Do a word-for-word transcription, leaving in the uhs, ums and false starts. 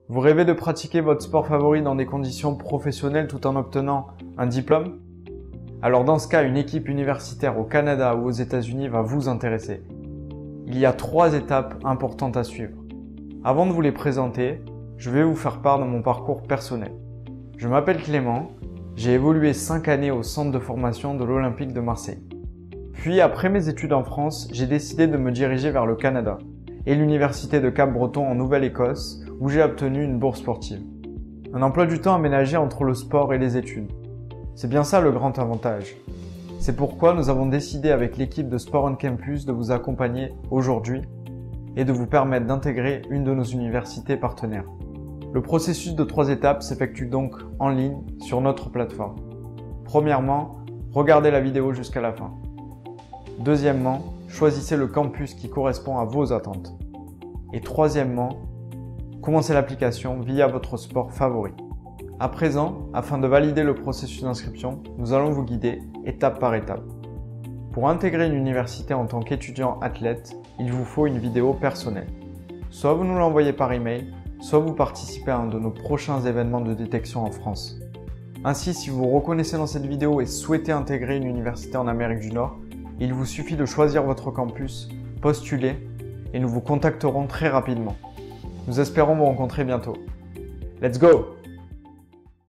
Vous rêvez de pratiquer votre sport favori dans des conditions professionnelles tout en obtenant un diplôme? Alors dans ce cas, une équipe universitaire au Canada ou aux États-Unis va vous intéresser. Il y a trois étapes importantes à suivre. Avant de vous les présenter, je vais vous faire part de mon parcours personnel. Je m'appelle Clément, j'ai évolué cinq années au centre de formation de l'Olympique de Marseille. Puis après mes études en France, j'ai décidé de me diriger vers le Canada et l'université de Cap-Breton en Nouvelle-Écosse où j'ai obtenu une bourse sportive. Un emploi du temps aménagé entre le sport et les études. C'est bien ça le grand avantage. C'est pourquoi nous avons décidé avec l'équipe de Sport on Campus de vous accompagner aujourd'hui et de vous permettre d'intégrer une de nos universités partenaires. Le processus de trois étapes s'effectue donc en ligne sur notre plateforme. Premièrement, regardez la vidéo jusqu'à la fin. Deuxièmement, choisissez le campus qui correspond à vos attentes. Et troisièmement, commencez l'application via votre sport favori. À présent, afin de valider le processus d'inscription, nous allons vous guider étape par étape. Pour intégrer une université en tant qu'étudiant athlète, il vous faut une vidéo personnelle. Soit vous nous l'envoyez par email, soit vous participez à un de nos prochains événements de détection en France. Ainsi, si vous vous reconnaissez dans cette vidéo et souhaitez intégrer une université en Amérique du Nord, il vous suffit de choisir votre campus, postuler et nous vous contacterons très rapidement. Nous espérons vous rencontrer bientôt. Let's go!